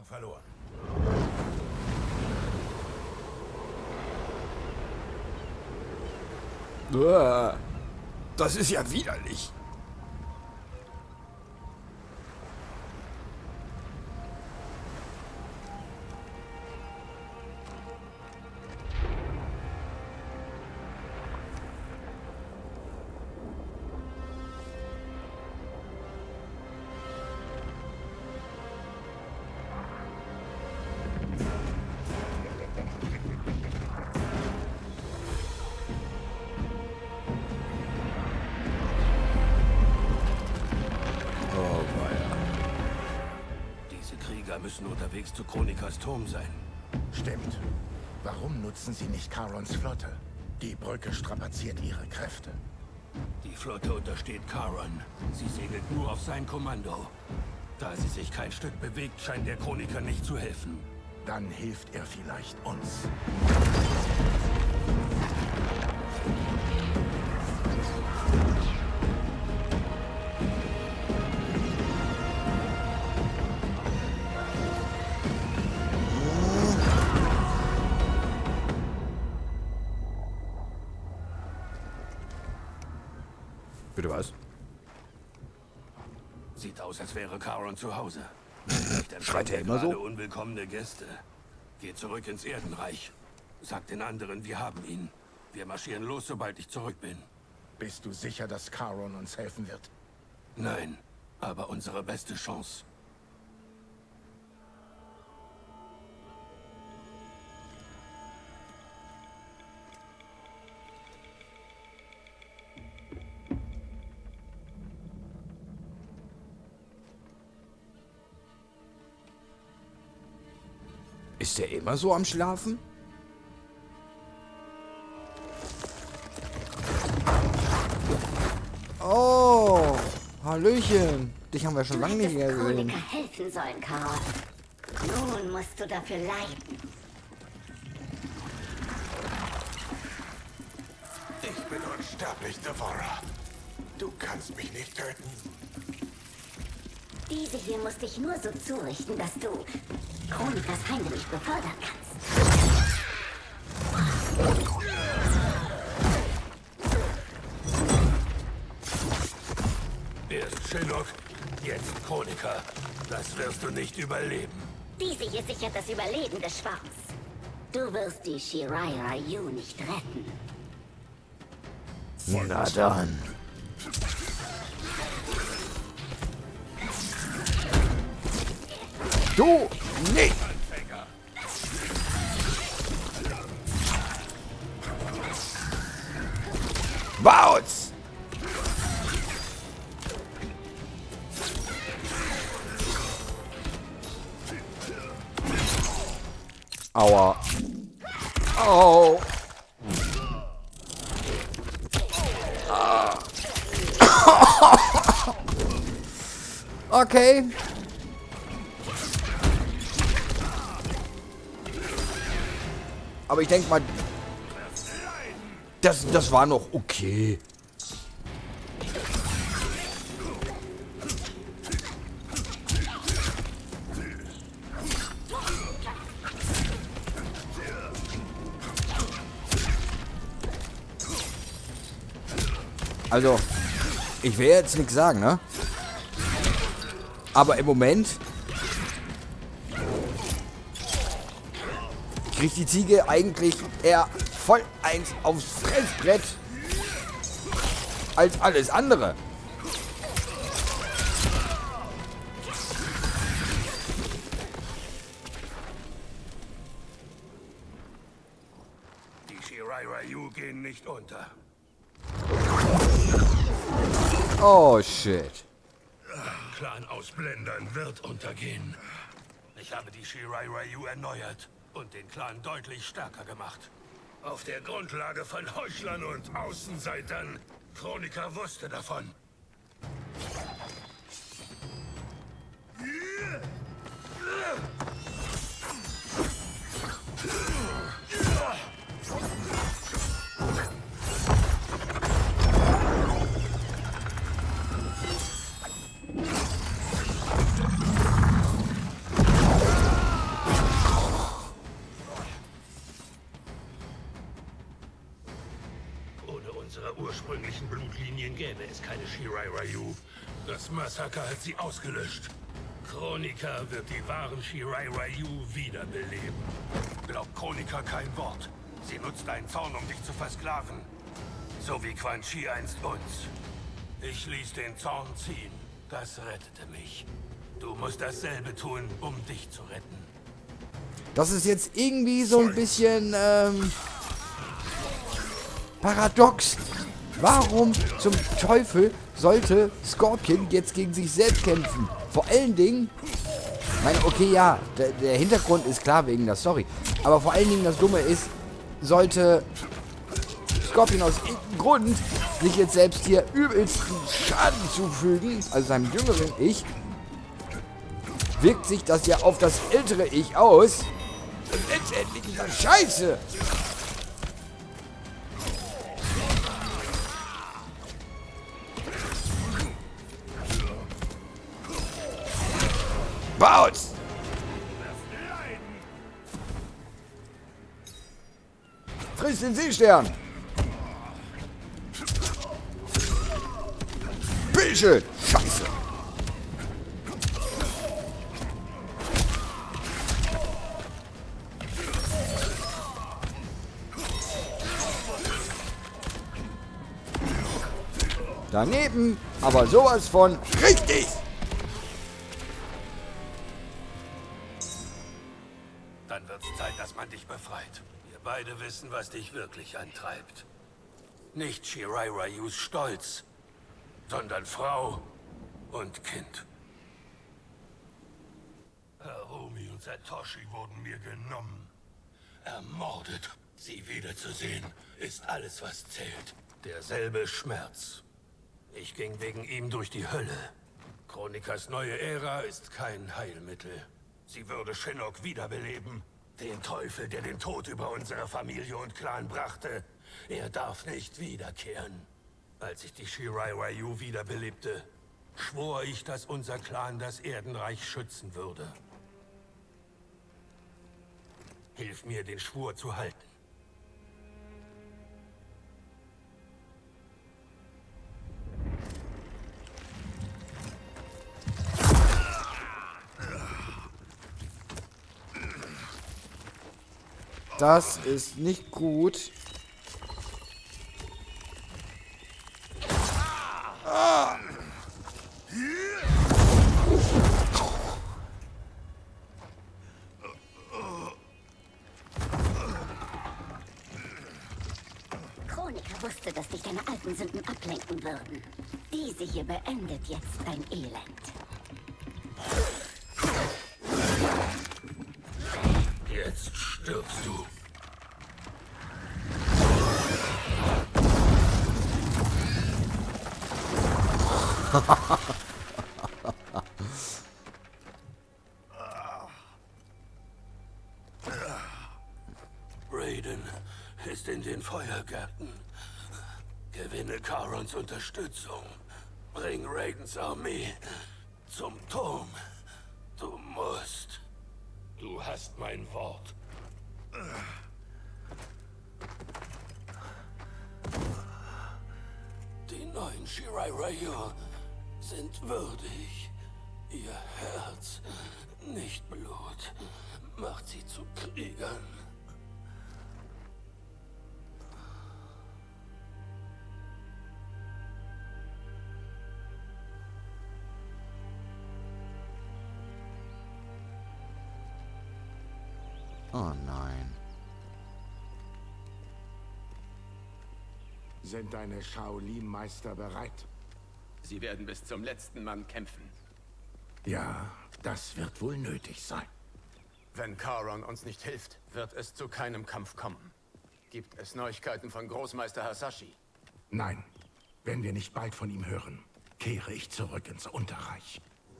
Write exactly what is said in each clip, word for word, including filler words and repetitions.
Hoffnung verloren. Uah, das ist ja widerlich. Müssen unterwegs zu Chronikas Turm sein. Stimmt. Warum nutzen sie nicht Charons Flotte? Die Brücke strapaziert ihre Kräfte. Die Flotte untersteht Charon. Sie segelt nur auf sein Kommando. Da sie sich kein Stück bewegt, scheint der Chroniker nicht zu helfen. Dann hilft er vielleicht uns. Bitte was? Sieht aus, als wäre Charon zu Hause. Schreit er immer so? Unwillkommene Gäste. Geht zurück ins Erdenreich. Sagt den anderen, wir haben ihn. Wir marschieren los, sobald ich zurück bin. Bist du sicher, dass Charon uns helfen wird? Nein, aber unsere beste Chance. Ist der immer so am Schlafen? Oh, Hallöchen. Dich haben wir schon lange nicht mehr gesehen. Chroniker helfen sollen, Charon. Nun musst du dafür leiden. Ich bin unsterblich, Devourer. Du kannst mich nicht töten. Diese hier muss dich nur so zurichten, dass du Chronikas Feinde nicht befördern kannst. Erst Shinnok, jetzt Chroniker. Das wirst du nicht überleben. Diese hier sichert das Überleben des Schwarms. Du wirst die Shirai Ryu nicht retten. Na dann. Du nicht! Bautz! Aua. Au. Ah. Okay. Aber ich denke mal, das, das war noch okay. Also, ich will jetzt nichts sagen, ne? Aber im Moment kriegt die Ziege eigentlich eher voll eins aufs Fressbrett als alles andere. Die Shirai Ryu gehen nicht unter. Oh shit. Clan aus Blendern wird untergehen. Ich habe die Shirai Ryu erneuert und den Clan deutlich stärker gemacht. Auf der Grundlage von Heuchlern und Außenseitern. Chroniker wusste davon. ursprünglichen Blutlinien gäbe es keine Shirai Ryu. Das Massaker hat sie ausgelöscht. Kronika wird die wahren Shirai Ryu wiederbeleben. Glaubt Kronika kein Wort. Sie nutzt deinen Zorn, um dich zu versklaven. So wie Quan Chi einst uns. Ich ließ den Zorn ziehen. Das rettete mich. Du musst dasselbe tun, um dich zu retten. Das ist jetzt irgendwie so ein bisschen ähm, paradox. Warum zum Teufel sollte Scorpion jetzt gegen sich selbst kämpfen? Vor allen Dingen, ich meine, okay, ja, der, der Hintergrund ist klar wegen der Story. Aber vor allen Dingen das Dumme ist, sollte Scorpion aus irgendeinem Grund sich jetzt selbst hier übelsten Schaden zufügen, also seinem jüngeren Ich, wirkt sich das ja auf das ältere Ich aus. Und letztendlich ist das scheiße. Baut's! Friss den Seestern! Bitteschön! Scheiße! Daneben, aber sowas von richtig! Dann wird's Zeit, dass man dich befreit. Wir beide wissen, was dich wirklich antreibt. Nicht Shirai Ryus Stolz, sondern Frau und Kind. Harumi und Satoshi wurden mir genommen. Ermordet. Sie wiederzusehen, ist alles, was zählt. Derselbe Schmerz. Ich ging wegen ihm durch die Hölle. Kronikas neue Ära ist kein Heilmittel. Sie würde Shinnok wiederbeleben. Den Teufel, der den Tod über unsere Familie und Clan brachte. Er darf nicht wiederkehren. Als ich die Shirai Ryu wiederbelebte, schwor ich, dass unser Clan das Erdenreich schützen würde. Hilf mir, den Schwur zu halten. Das ist nicht gut. Ah. Kronika wusste, dass dich deine alten Sünden ablenken würden. Diese hier beendet jetzt dein Elend. Jetzt stirbst du. Raiden ist in den Feuergärten. Gewinne Charons Unterstützung. Bring Raidens Armee zum Turm. Du musst. Du hast mein Wort. Die neuen Shirai Ryu sind würdig. Ihr Herz, nicht Blut, macht sie zu Kriegern. Oh nein. Sind deine Shaolin-Meister bereit? Sie werden bis zum letzten Mann kämpfen. Ja, das wird wohl nötig sein. Wenn Charon uns nicht hilft, wird es zu keinem Kampf kommen. Gibt es Neuigkeiten von Großmeister Hasashi? Nein, wenn wir nicht bald von ihm hören, kehre ich zurück ins Unterreich.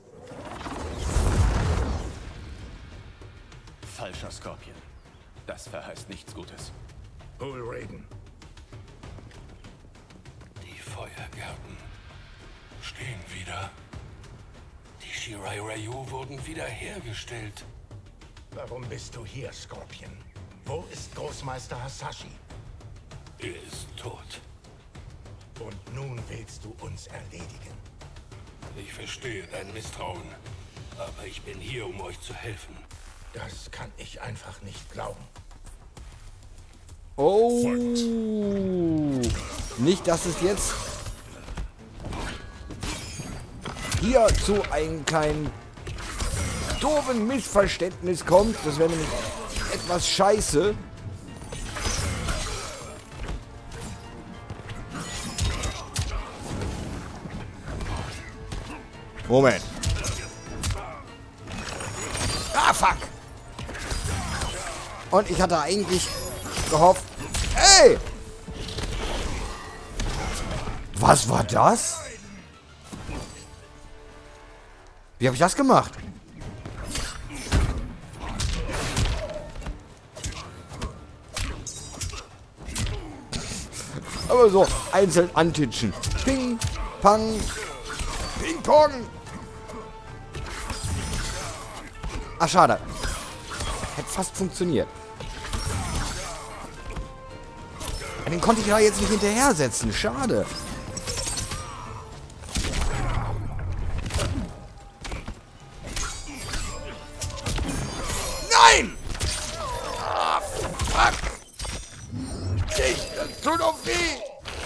Falscher Scorpion. Das verheißt nichts Gutes. Hol Raiden. Die Feuergärten stehen wieder. Die Shirai Ryu wurden wiederhergestellt. Warum bist du hier, Scorpion? Wo ist Großmeister Hasashi? Er ist tot. Und nun willst du uns erledigen. Ich verstehe dein Misstrauen, aber ich bin hier, um euch zu helfen. Das kann ich einfach nicht glauben. Oh. Nicht, dass es jetzt hier zu einem kleinen doofen Missverständnis kommt. Das wäre nämlich etwas scheiße. Moment. Ah, fuck. Und ich hatte eigentlich gehofft... Ey! Was war das? Wie habe ich das gemacht? Aber so einzeln antitschen. Ping, pang, ping, pong. Ach, schade. Hätte fast funktioniert. Den konnte ich ja jetzt nicht hinterher setzen. Schade. Nein! Ah, fuck! Ich, das tut doch weh!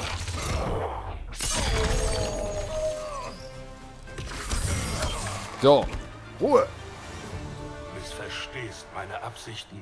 So, Ruhe! Du missverstehst meine Absichten.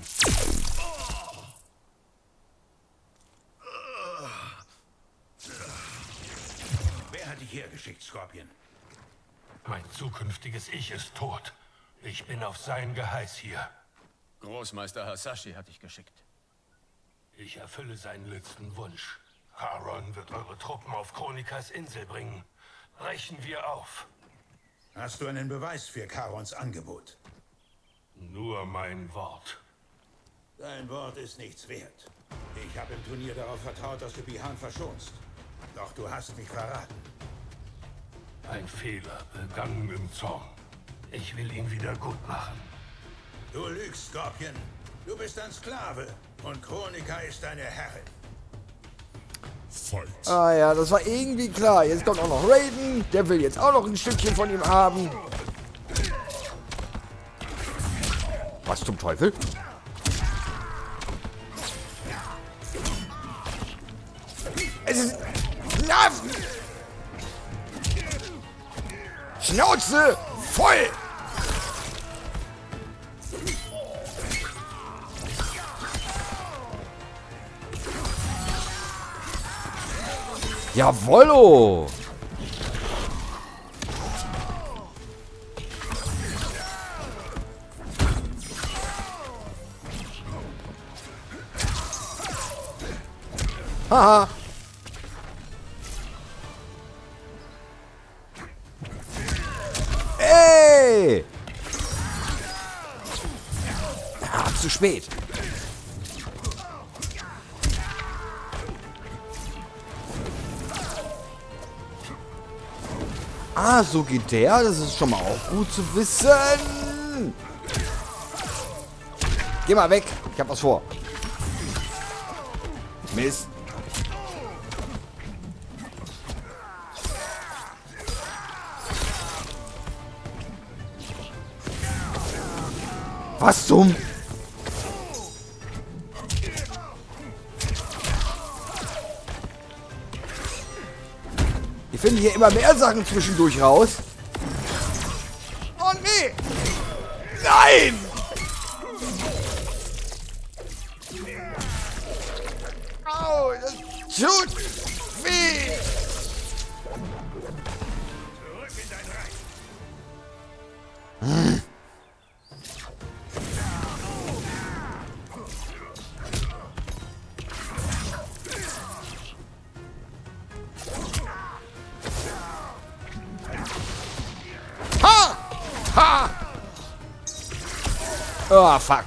Wer hat dich hergeschickt, Scorpion? Mein zukünftiges Ich ist tot. Ich bin auf sein Geheiß hier. Großmeister Hasashi hat dich geschickt. Ich erfülle seinen letzten Wunsch. Charon wird eure Truppen auf Chronikas Insel bringen. Brechen wir auf. Hast du einen Beweis für Charons Angebot? Nur mein Wort. Dein Wort ist nichts wert. Ich habe im Turnier darauf vertraut, dass du Bihan verschonst. Doch du hast mich verraten. Ein Fehler, begangen im Zorn. Ich will ihn wieder gut machen. Du lügst, Scorpion. Du bist ein Sklave und Chronika ist deine Herrin. Ah ja, das war irgendwie klar. Jetzt kommt auch noch Raiden. Der will jetzt auch noch ein Stückchen von ihm haben. Was zum Teufel? Es ist... Na! Schnauze voll! Jawollo! Haha! Ey! Ah, zu spät. Ah, so geht der. Das ist schon mal auch gut zu wissen. Geh mal weg. Ich hab was vor. Mist. Was zum... Ich finde hier immer mehr Sachen zwischendurch raus. Oh nee! Nein! Au, das tut weh! Zurück in dein Reich. Hm. Ha! Oh, fuck.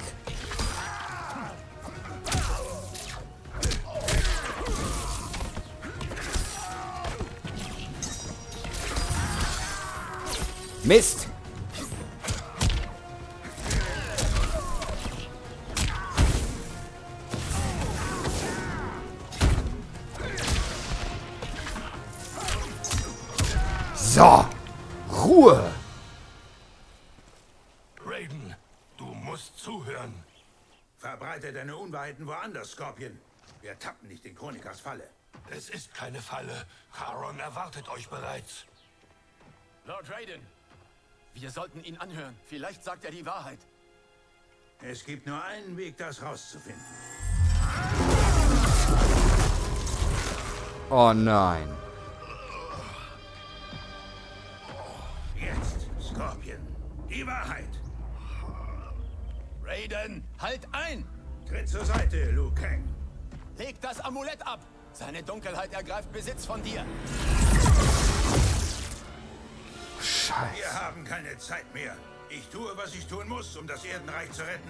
Mist. So. Ruhe. Raiden, du musst zuhören. Verbreite deine Unwahrheiten woanders, Scorpion. Wir tappen nicht in Chronikas Falle. Es ist keine Falle. Charon erwartet euch bereits. Lord Raiden, wir sollten ihn anhören. Vielleicht sagt er die Wahrheit. Es gibt nur einen Weg, das rauszufinden. Oh nein. Jetzt, Scorpion. Die Wahrheit. Raiden, halt ein! Tritt zur Seite, Liu Kang. Leg das Amulett ab! Seine Dunkelheit ergreift Besitz von dir. Scheiße. Wir haben keine Zeit mehr. Ich tue, was ich tun muss, um das Erdenreich zu retten.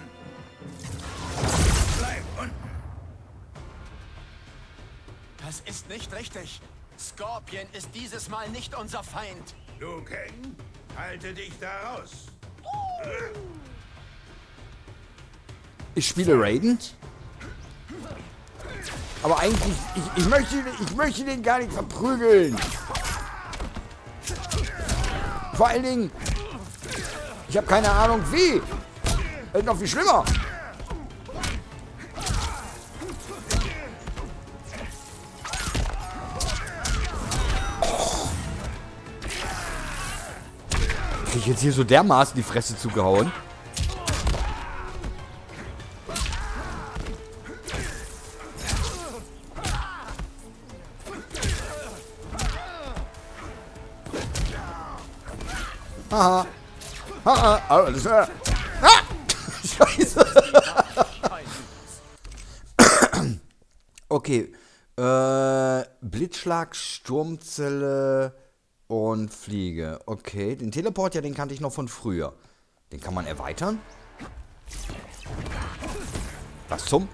Bleib unten. Das ist nicht richtig. Scorpion ist dieses Mal nicht unser Feind. Liu Kang, halte dich da raus. Ich spiele Raiden. Aber eigentlich, ich, ich, möchte, ich möchte den gar nicht verprügeln. Vor allen Dingen, ich habe keine Ahnung wie. Das ist noch viel schlimmer. Krieg ich jetzt hier so dermaßen die Fresse zugehauen? Haha. Haha. Alles klar. Ah! Scheiße. Okay. Äh, Blitzschlag, Sturmzelle und Fliege. Okay. Den Teleport, ja, den kannte ich noch von früher. Den kann man erweitern? Was zum?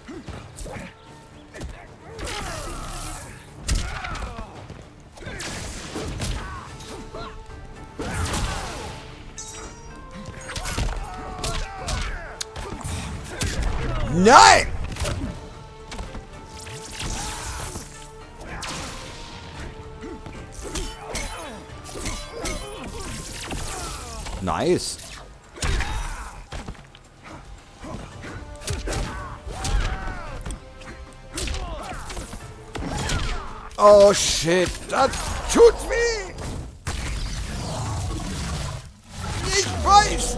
Nein! Nice. Oh shit, das tut weh. Ich weiß.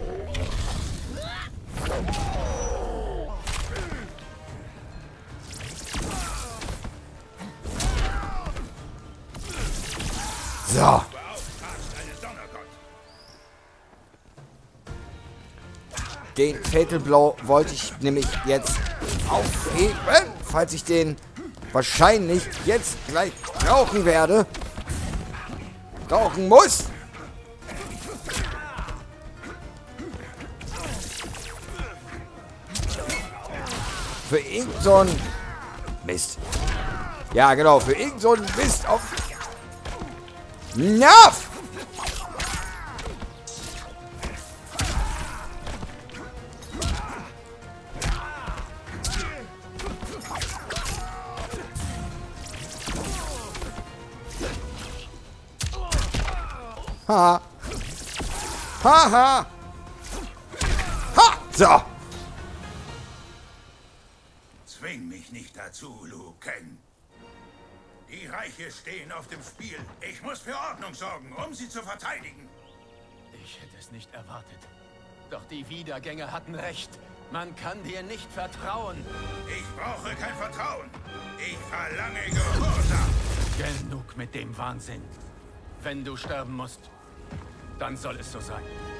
So. Den Fatal Blow wollte ich nämlich jetzt aufheben, falls ich den wahrscheinlich jetzt gleich brauchen werde. Brauchen muss. Für irgend so ein Mist. Ja, genau, für irgend so ein Mist auf... Nerv! Ha! Ha ha! Ha! So! Zwing mich nicht dazu, Liu Kang. Die Reiche stehen auf dem Spiel. Ich muss für Ordnung sorgen, um sie zu verteidigen. Ich hätte es nicht erwartet. Doch die Wiedergänger hatten recht. Man kann dir nicht vertrauen. Ich brauche kein Vertrauen. Ich verlange Gehorsam. Genug mit dem Wahnsinn. Wenn du sterben musst, dann soll es so sein.